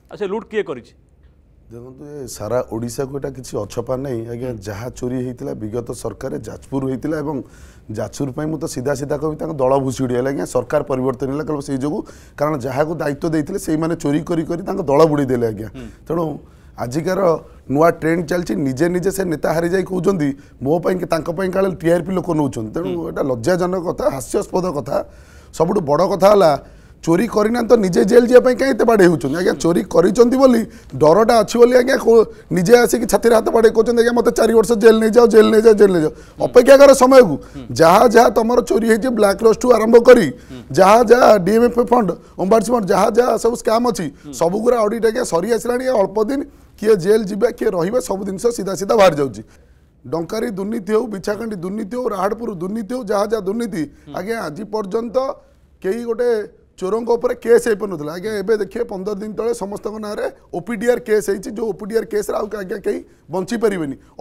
अच्छा लुट किए करिछि देखो ये सारा ओडिशा को एटा किसी अछपा नहीं आज्ञा जहाँ चोरी होता विगत सरकार जाजपुर होता है जाजपुर पर मुझे सीधा सीधा कह दल भूसी उड़ीगला आज्ञा सरकार परिवर्तन है केवल से जो कारण जहाँ को दायित्व देते से चोरी करी दल बुड़ी देले आज्ञा तेणु आजिकार नुआ ट्रेंड चलती निजे निजे से नेता हारी जाए कहते मो काले टीआरपी लोक नौ तेणु यहाँ लज्जाजनक कथा हास्यास्पद कथा सबुठ बड़ कथा है चोरी करना तो निजे जेल जावाई कहीं बाड़े होती आज्ञा चोरी करी डरटा अच्छी बोली आज्ञा निजे आसिक छाती हाथ बाड़े कहते आज्ञा मत 4 वर्ष जेल नहीं जाओ जेल नहीं जाओ जेल नहीं जाओ अपेक्षा कर समय को जहाँ जहाँ तुम चोरी है ब्लैक रस्ट ठू आरंभ करी जहाँ जहाँ डीएमएफ फंड ओम्बार्स फंड जहाँ जहाँ सब स्काम अच्छी सबुरा ऑडिट आज्ञा सरी आसला अल्प दिन किए जेल जीवा किए रही सब जिन सीधा सीधा बाहर जाऊँगी डंकारी दुर्नीति हो बिछाखंडी दुर्नीति हो राहड़पुर दुर्नीति हो जहाँ जहाँ दुर्नीति आज्ञा आज पर्यंत कई गोटे चोरों ऊपर केस हो आज्ञा एवं देखिए 15 दिन तले समस्त ना ओपीडीआर केस जो ओपीडीआर केस आज्ञा कहीं बंची पारे।